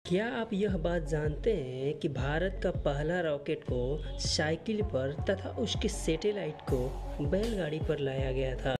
क्या आप यह बात जानते हैं कि भारत का पहला रॉकेट को साइकिल पर तथा उसके सैटेलाइट को बैलगाड़ी पर लाया गया था?